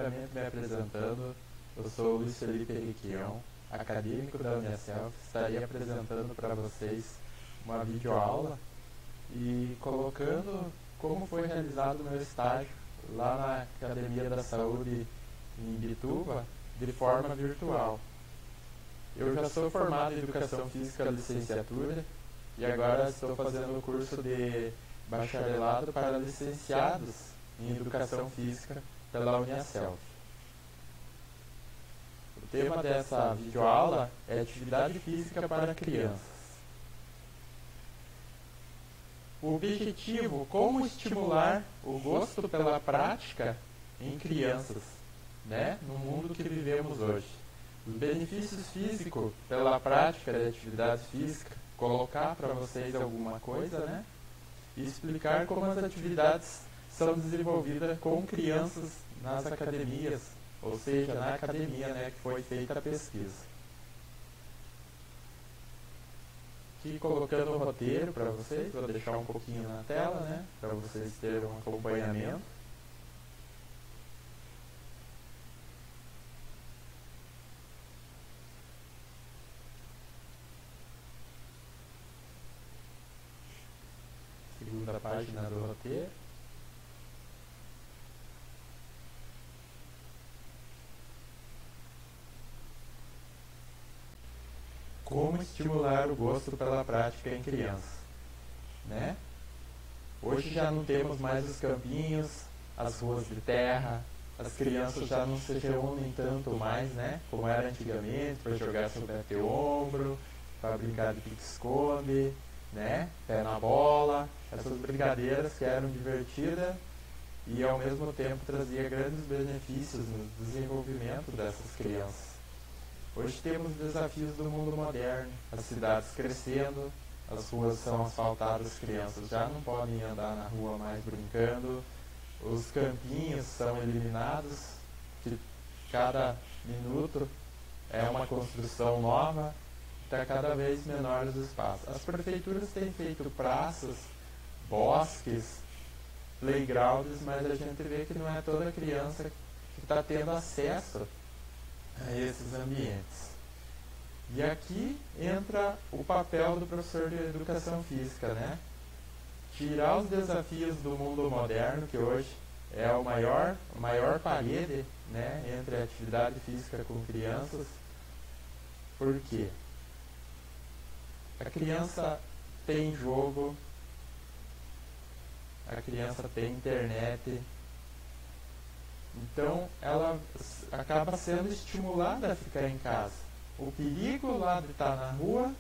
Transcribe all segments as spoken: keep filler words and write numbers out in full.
inicialmente me apresentando, eu sou o Luiz Felipe Henriquião, acadêmico da Uniaselv. Estarei apresentando para vocês uma videoaula e colocando como foi realizado o meu estágio lá na Academia da Saúde em Imbituba, de forma virtual. Eu já sou formado em Educação Física Licenciatura e agora estou fazendo o curso de bacharelado para licenciados em Educação Física pela Uniaselv. O tema dessa videoaula é Atividade Física para Crianças. O objetivo, como estimular o gosto pela prática em crianças, né, no mundo que vivemos hoje. Os benefícios físicos pela prática de atividade física, colocar para vocês alguma coisa, né, e explicar como as atividades são desenvolvidas com crianças nas academias, ou seja, na academia, né, que foi feita a pesquisa. Aqui colocando o roteiro para vocês, vou deixar um pouquinho na tela, né, para vocês terem um acompanhamento. Segunda página do roteiro. Como estimular o gosto pela prática em crianças, né? Hoje já não temos mais os campinhos, as ruas de terra, as crianças já não se reúnem tanto mais, né? Como era antigamente, para jogar sobre o ombro, para brincar de pique-esconde, né? Pé na bola, essas brincadeiras que eram divertidas e ao mesmo tempo trazia grandes benefícios no desenvolvimento dessas crianças. Hoje temos desafios do mundo moderno, as cidades crescendo, as ruas são asfaltadas, as crianças já não podem andar na rua mais brincando, os campinhos são eliminados, que cada minuto é uma construção nova, está cada vez menor os espaços. As prefeituras têm feito praças, bosques, playgrounds, mas a gente vê que não é toda criança que está tendo acesso a esses ambientes. E aqui entra o papel do professor de Educação Física, né? Tirar os desafios do mundo moderno, que hoje é o maior, a maior parede, né, entre a atividade física com crianças. Por quê? A criança tem jogo, a criança tem internet, então ela acaba sendo estimulada a ficar em casa. O perigo lá de estar na rua,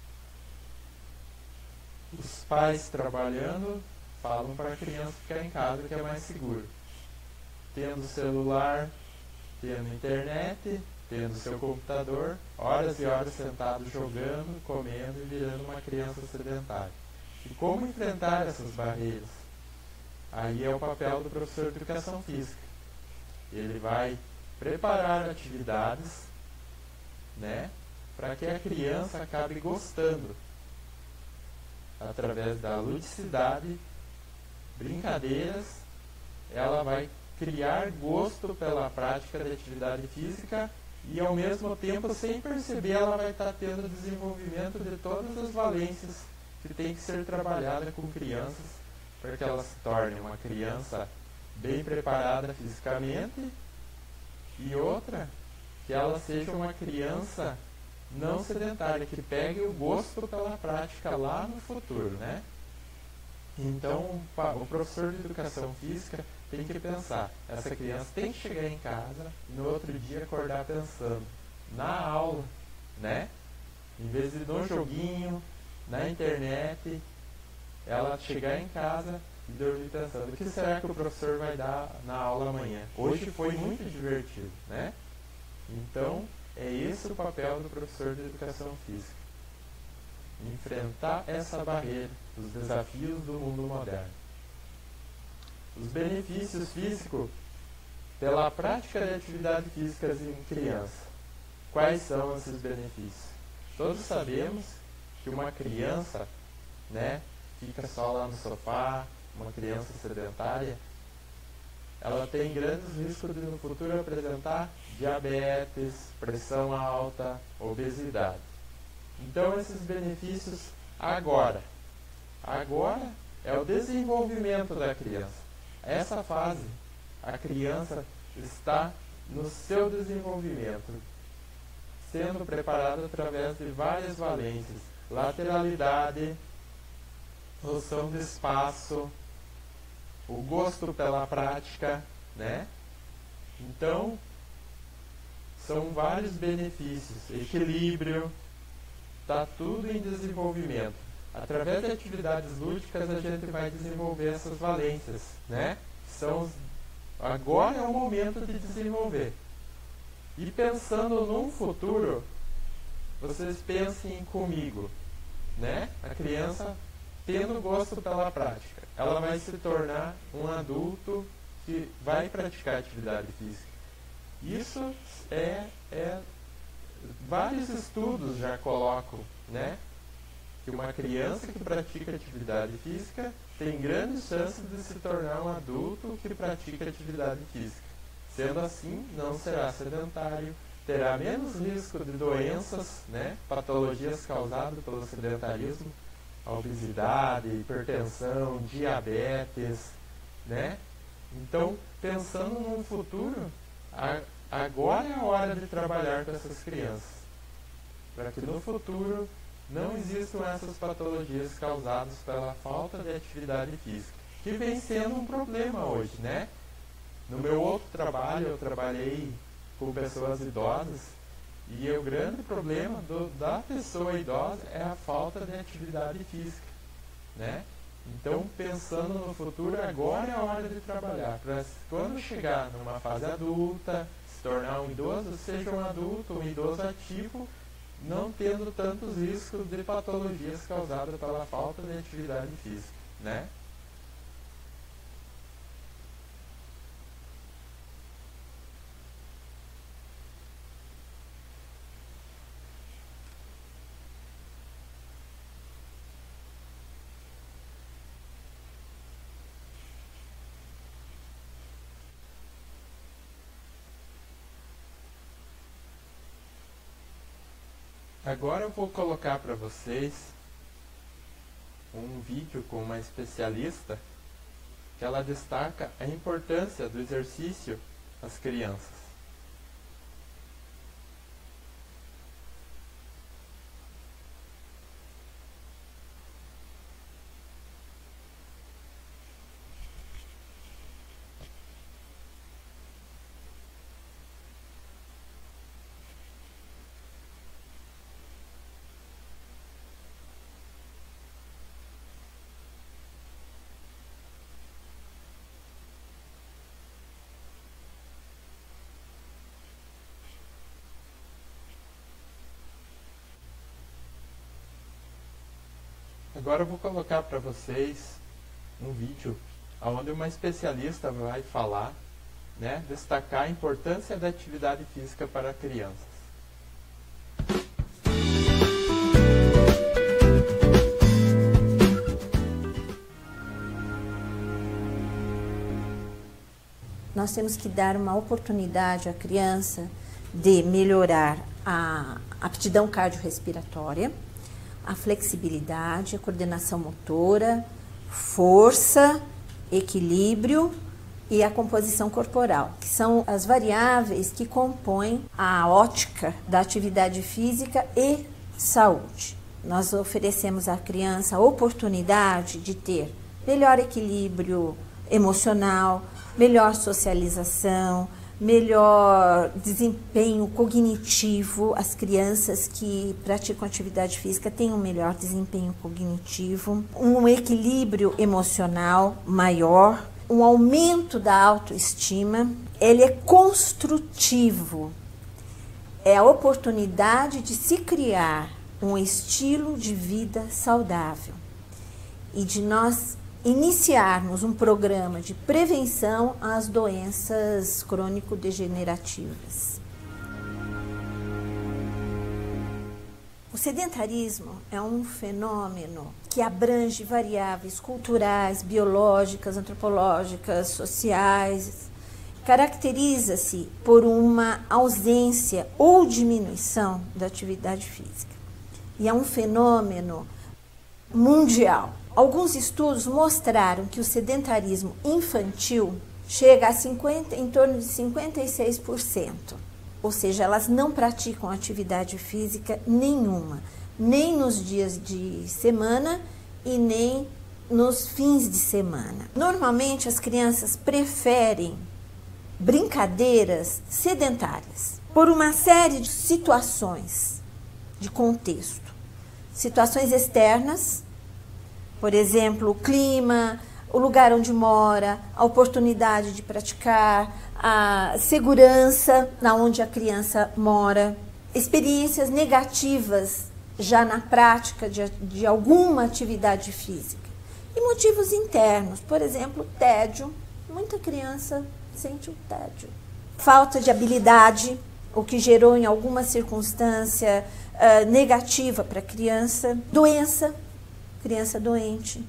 os pais trabalhando falam para a criança ficar em casa que é mais seguro. Tendo celular, tendo internet, tendo seu computador, horas e horas sentado jogando, comendo e virando uma criança sedentária. E como enfrentar essas barreiras? Aí é o papel do professor de Educação Física. Ele vai preparar atividades, né, para que a criança acabe gostando, através da ludicidade, brincadeiras, ela vai criar gosto pela prática de atividade física e ao mesmo tempo, sem perceber, ela vai estar tendo desenvolvimento de todas as valências que tem que ser trabalhada com crianças para que ela se torne uma criança bem preparada fisicamente e outra, que ela seja uma criança não sedentária, que pegue o gosto pela prática lá no futuro, né? Então, o professor de Educação Física tem que pensar, essa criança tem que chegar em casa e no outro dia acordar pensando na aula, né? Em vez de no joguinho, na internet, ela chegar em casa e dormir pensando, o que será que o professor vai dar na aula amanhã? Hoje foi muito divertido, né? Então, é esse o papel do professor de Educação Física. Enfrentar essa barreira, os desafios do mundo moderno. Os benefícios físicos pela prática de atividades físicas em criança. Quais são esses benefícios? Todos sabemos que uma criança, né, fica só lá no sofá, uma criança sedentária, ela tem grandes riscos de no futuro apresentar diabetes, pressão alta, obesidade. Então esses benefícios agora. Agora é o desenvolvimento da criança. Essa fase, a criança está no seu desenvolvimento, sendo preparada através de várias valências, lateralidade, noção de espaço, o gosto pela prática, né? Então, são vários benefícios, equilíbrio, está tudo em desenvolvimento. Através de atividades lúdicas a gente vai desenvolver essas valências, né? São os, agora é o momento de desenvolver. E pensando num futuro, vocês pensem comigo, né? A criança tendo gosto pela prática, ela vai se tornar um adulto que vai praticar atividade física. Isso é, é vários estudos já colocam, né? Que uma criança que pratica atividade física tem grandes chances de se tornar um adulto que pratica atividade física. Sendo assim, não será sedentário, terá menos risco de doenças, né, patologias causadas pelo sedentarismo, a obesidade, hipertensão, diabetes, né? Então, pensando no futuro, a, agora é a hora de trabalhar com essas crianças, para que no futuro não existam essas patologias causadas pela falta de atividade física, que vem sendo um problema hoje, né? No meu outro trabalho, eu trabalhei com pessoas idosas, e o grande problema do, da pessoa idosa é a falta de atividade física, né? Então, pensando no futuro, agora é a hora de trabalhar, para quando chegar numa fase adulta, se tornar um idoso, seja um adulto, um idoso ativo, não tendo tantos riscos de patologias causadas pela falta de atividade física, né? Agora eu vou colocar para vocês um vídeo com uma especialista que ela destaca a importância do exercício às crianças. Agora eu vou colocar para vocês um vídeo onde uma especialista vai falar, né, destacar a importância da atividade física para crianças. Nós temos que dar uma oportunidade à criança de melhorar a aptidão cardiorrespiratória, a flexibilidade, a coordenação motora, força, equilíbrio e a composição corporal, que são as variáveis que compõem a ótica da atividade física e saúde. Nós oferecemos à criança a oportunidade de ter melhor equilíbrio emocional, melhor socialização, melhor desempenho cognitivo. As crianças que praticam atividade física têm um melhor desempenho cognitivo, um equilíbrio emocional maior, um aumento da autoestima. Ele é construtivo, é a oportunidade de se criar um estilo de vida saudável e de nós iniciarmos um programa de prevenção às doenças crônico-degenerativas. O sedentarismo é um fenômeno que abrange variáveis culturais, biológicas, antropológicas, sociais, caracteriza-se por uma ausência ou diminuição da atividade física. E é um fenômeno mundial. Alguns estudos mostraram que o sedentarismo infantil chega a cinquenta, em torno de cinquenta e seis por cento. Ou seja, elas não praticam atividade física nenhuma, nem nos dias de semana e nem nos fins de semana. Normalmente as crianças preferem brincadeiras sedentárias por uma série de situações de contexto. Situações externas, por exemplo, o clima, o lugar onde mora, a oportunidade de praticar, a segurança na onde a criança mora, experiências negativas já na prática de, de alguma atividade física. E motivos internos, por exemplo, tédio. Muita criança sente o tédio. Falta de habilidade, o que gerou em alguma circunstância uh, negativa para a criança. Doença, criança doente.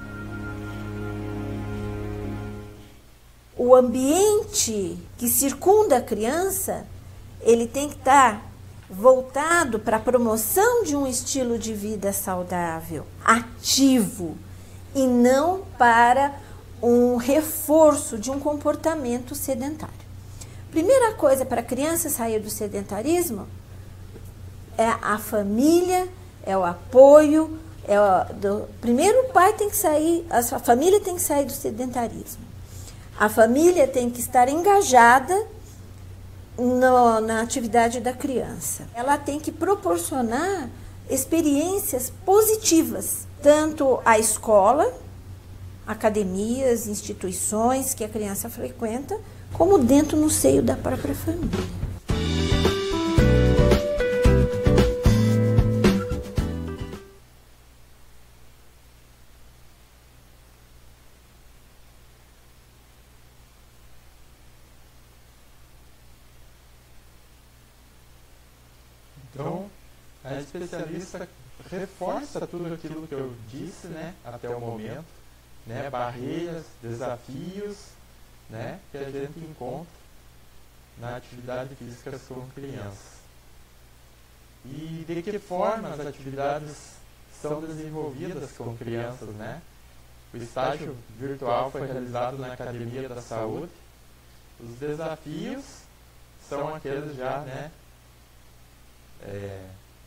O ambiente que circunda a criança, ele tem que estar voltado para a promoção de um estilo de vida saudável, ativo, e não para um reforço de um comportamento sedentário. Primeira coisa para a criança sair do sedentarismo é a família, é o apoio. É o, do, primeiro o pai tem que sair, a sua família tem que sair do sedentarismo. A família tem que estar engajada no, na atividade da criança. Ela tem que proporcionar experiências positivas, tanto a escola, academias, instituições que a criança frequenta, como dentro no seio da própria família. Então, a especialista reforça tudo aquilo que eu disse, né, até o momento, né, barreiras, desafios, né, que a gente encontra na atividade física com crianças. E de que forma as atividades são desenvolvidas com crianças, né? O estágio virtual foi realizado na Academia da Saúde. Os desafios são aqueles já, né, É,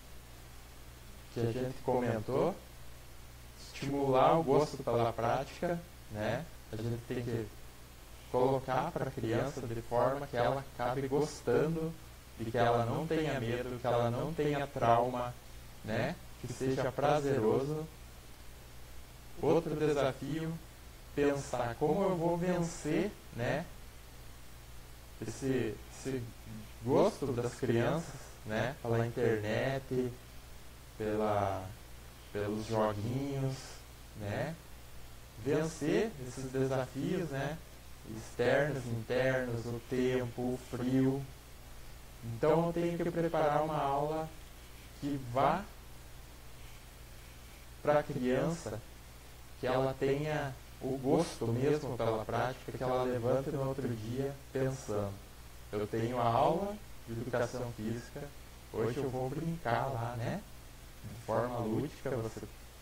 que a gente comentou, estimular o gosto pela prática, né? A gente tem que colocar para a criança de forma que ela acabe gostando, de que ela não tenha medo, que ela não tenha trauma, né? Que seja prazeroso. Outro desafio, pensar como eu vou vencer, né? Esse, esse gosto das crianças, né, pela internet, pela, pelos joguinhos, né, vencer esses desafios, né, externos, internos, o tempo, o frio. Então eu tenho que preparar uma aula que vá para a criança, que ela tenha o gosto mesmo pela prática, que ela levante no outro dia pensando, eu tenho a aula de educação física, hoje eu vou brincar lá, né? De forma lúdica, você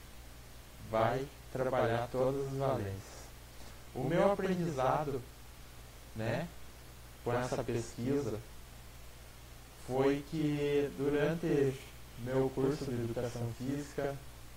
vai trabalhar todas as valências. O meu aprendizado, né, com essa pesquisa, foi que durante meu curso de educação física,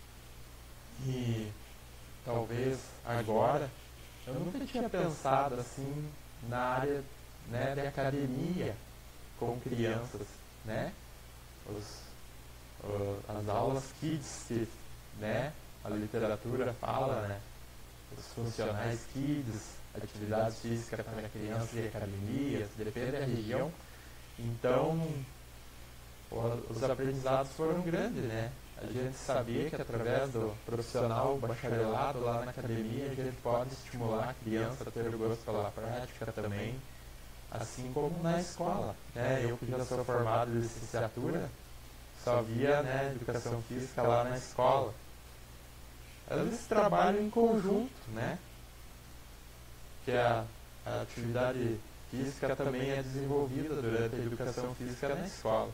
e talvez agora, eu nunca tinha pensado assim na área, né, de academia, com crianças, né? Os, uh, as aulas kids, que, né, a literatura fala, né? Os funcionais kids, atividades físicas para crianças e academias, depende da região. Então, os aprendizados foram grandes, né? A gente sabia que através do profissional bacharelado lá na academia, a gente pode estimular a criança a ter o gosto pela prática também, assim como na escola, né? Eu que já sou formado em licenciatura, só via, né, educação física lá na escola. Eles trabalham em conjunto, né? Que a, a atividade física também é desenvolvida durante a educação física na escola.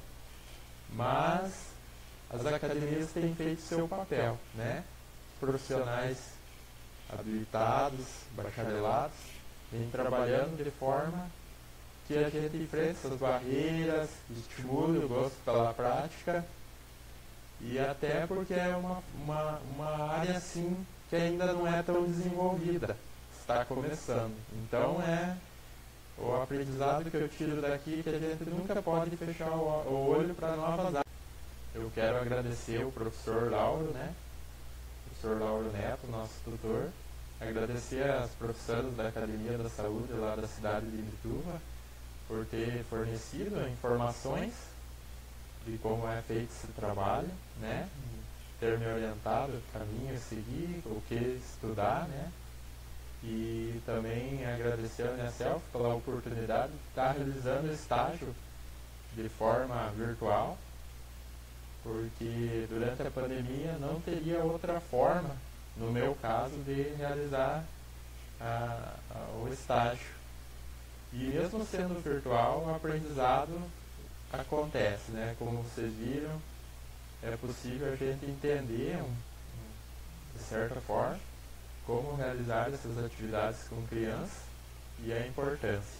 Mas as academias têm feito seu papel, né? Profissionais habilitados, bacharelados, vêm trabalhando de forma que a gente enfrente essas barreiras, estimule o gosto pela prática, e até porque é uma, uma, uma área assim que ainda não é tão desenvolvida, está começando. Então é o aprendizado que eu tiro daqui, que a gente nunca pode fechar o, o olho para novas áreas. Eu quero agradecer o professor Lauro, né? Professor Lauro Neto, nosso tutor. Agradecer às professoras da Academia da Saúde lá da cidade de Imbituva por ter fornecido informações de como é feito esse trabalho, né? Ter me orientado o caminho a seguir, o que estudar, né? E também agradecer a Unicef pela oportunidade de estar realizando o estágio de forma virtual, porque durante a pandemia não teria outra forma, no meu caso, de realizar a, a, o estágio. E mesmo sendo virtual, o aprendizado acontece, né? Como vocês viram, é possível a gente entender, um, um, de certa forma, como realizar essas atividades com crianças e a importância.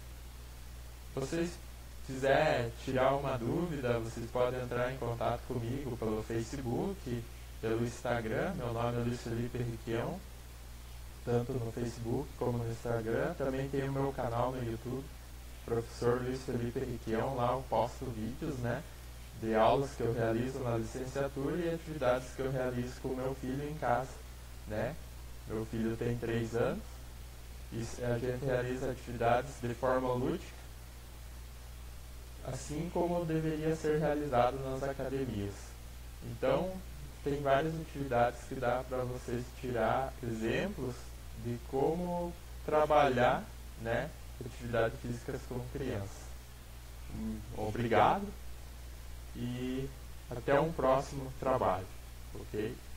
Se vocês quiserem tirar uma dúvida, vocês podem entrar em contato comigo pelo Facebook, pelo Instagram. Meu nome é Luiz Felipe Requião, tanto no Facebook como no Instagram. Também tem o meu canal no YouTube, Professor Luiz Felipe Requião. Lá eu posto vídeos, né, de aulas que eu realizo na licenciatura e atividades que eu realizo com o meu filho em casa, né? Meu filho tem três anos e a gente realiza atividades de forma lúdica, assim como deveria ser realizado nas academias. Então, tem várias atividades que dá para vocês tirar exemplos de como trabalhar, né, atividades físicas com crianças. Obrigado e até um próximo trabalho, ok?